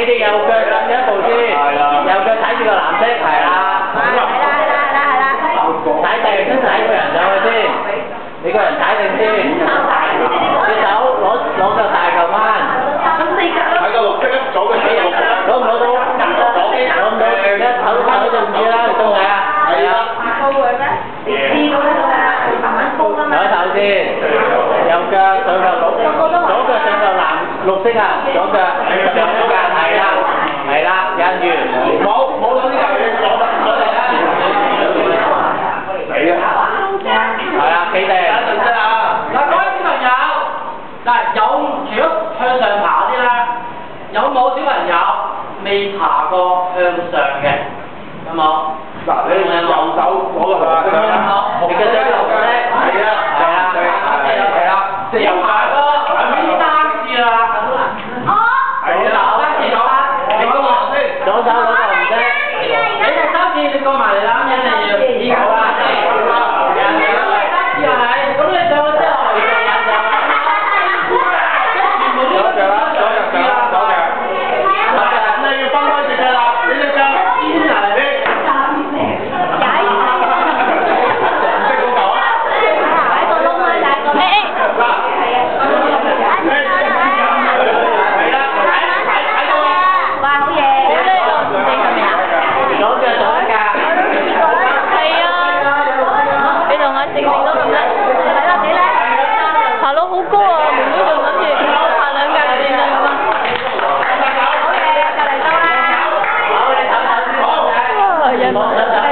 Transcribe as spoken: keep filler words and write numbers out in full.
隻右腳上一步先，右腳睇住個藍色，係啦。係啦係啦係啦係啦。睇定先睇個人上去先，你個人睇定先。隻手攞攞個大球翻。咁四腳咯。睇個綠色咧，左腳睇綠色。攞唔攞到？攞唔到，一手手就唔知啦，你中唔中啊？係啊。高嘅咩？知道啦。攞手先，右腳上嚿綠，左腳上嚿藍綠色啊，左腳上一格係啦，係啦，跟住冇冇攞啲油嘢攞得攞嚟啦，係啊，係啊，企定。嗱，各位小朋友，嗱有如果向上爬啲啦，有冇小朋友未爬過向上嘅？有冇？嗱，你右手攞個紅色啦，紅嘅最右腳咧，係啊，係啊，係啊，即係右腳咯，係咪三次啦？哦，係啊，三次咗，你講埋先，左手攞個紅色，你第三次你講埋嚟啦，咁樣你要依球啦，係啊，係啊，係啊，咁你上咗之後，你就引上啦，左腳啦，左腳上，左腳，左腳，咁你要分開隻腳啦，你隻腳先嚟先。好嘅，隔離收啦。好，你唞唞先。好嘅。